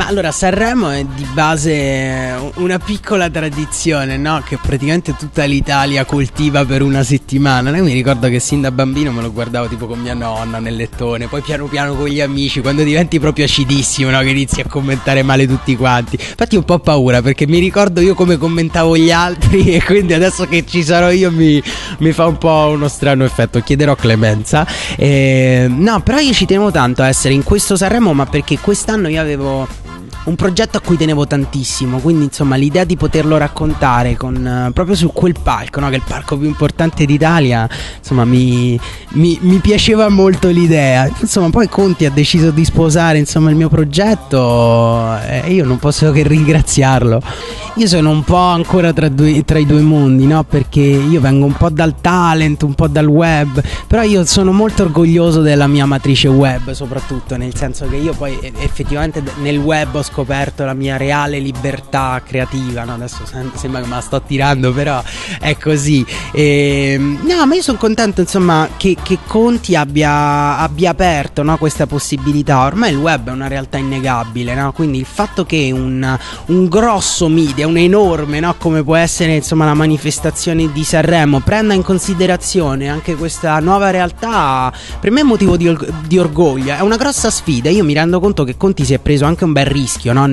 allora Sanremo è di base una piccola tradizione, no? Che praticamente tutta l'Italia coltiva per una settimana. Io mi ricordo che sin da bambino me lo guardavo tipo con mia nonna nel lettone, poi piano piano con gli amici, quando diventi proprio acidissimo, no? Che inizi a commentare male tutti quanti. Infatti ho un po' paura, perché mi ricordo io come commentavo gli altri e quindi adesso che ci sarò io mi fa un po' uno strano effetto. Chiederò clemenza. No, però io ci tenevo tanto a essere in questo Sanremo, ma perché quest'anno io avevo un progetto a cui tenevo tantissimo, quindi insomma l'idea di poterlo raccontare proprio su quel palco, no? Che è il palco più importante d'Italia, insomma mi piaceva molto l'idea. Insomma poi Conti ha deciso di sposare insomma il mio progetto e io non posso che ringraziarlo. Io sono un po' ancora tra i due mondi, no? Perché io vengo un po' dal talent, un po' dal web, però io sono molto orgoglioso della mia matrice web, soprattutto nel senso che io poi effettivamente nel web ho scoperto la mia reale libertà creativa, no? Adesso sembra che me la sto tirando, però è così. No, ma io sono contento insomma che Conti abbia aperto, no? Questa possibilità. Ormai il web è una realtà innegabile, no? Quindi il fatto che un grosso media, un enorme, no? Come può essere insomma la manifestazione di Sanremo, prenda in considerazione anche questa nuova realtà, per me è motivo di orgoglio. È una grossa sfida. Io mi rendo conto che Conti si è preso anche un bel rischio, no?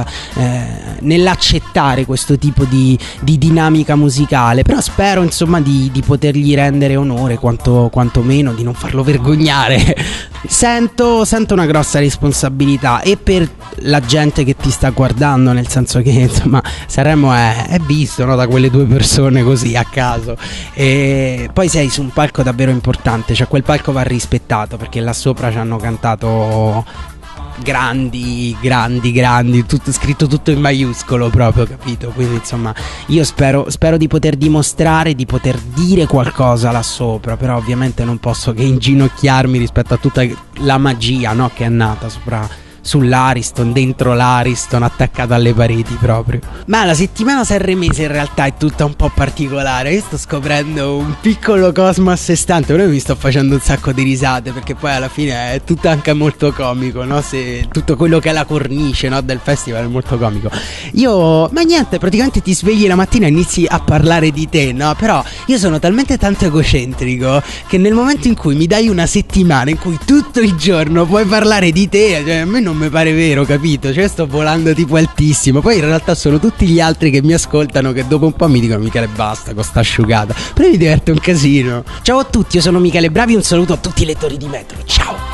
Nell'accettare questo tipo di dinamica musicale, però spero insomma di potergli rendere onore, quantomeno di non farlo vergognare. Sento una grossa responsabilità, e per la gente che ti sta guardando, nel senso che insomma Sanremo è visto, no? Da quelle due persone così a caso, e poi sei su un palco davvero importante, cioè quel palco va rispettato, perché là sopra ci hanno cantato grandi, scritto tutto in maiuscolo proprio, capito? Quindi insomma io spero di poter dimostrare, di poter dire qualcosa là sopra, però ovviamente non posso che inginocchiarmi rispetto a tutta la magia, no? Che è nata sull'Ariston, dentro l'Ariston, attaccato alle pareti proprio. Ma la settimana sanremese in realtà è tutta un po' particolare. Io sto scoprendo un piccolo cosmo a sé stante. Ora mi sto facendo un sacco di risate, perché poi alla fine è tutto anche molto comico, no? Se tutto quello che è la cornice, no? Del festival è molto comico. Ma niente, praticamente ti svegli la mattina e inizi a parlare di te, no? Però io sono talmente tanto egocentrico che nel momento in cui mi dai una settimana in cui tutto il giorno puoi parlare di te, cioè a me non mi pare vero, capito? Cioè sto volando tipo altissimo. Poi in realtà sono tutti gli altri che mi ascoltano che dopo un po' mi dicono: Michele, basta con sta asciugata. Però mi diverte un casino. Ciao a tutti, io sono Michele Bravi, un saluto a tutti i lettori di Metro. Ciao.